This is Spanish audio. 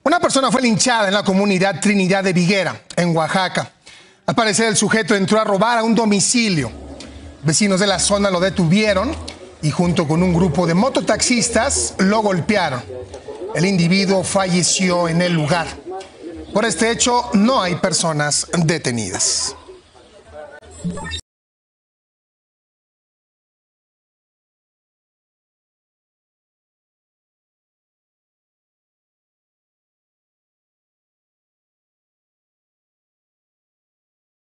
Una persona fue linchada en la comunidad Trinidad de Viguera, en Oaxaca. Al parecer, el sujeto entró a robar a un domicilio. Vecinos de la zona lo detuvieron y junto con un grupo de mototaxistas lo golpearon. El individuo falleció en el lugar. Por este hecho, no hay personas detenidas.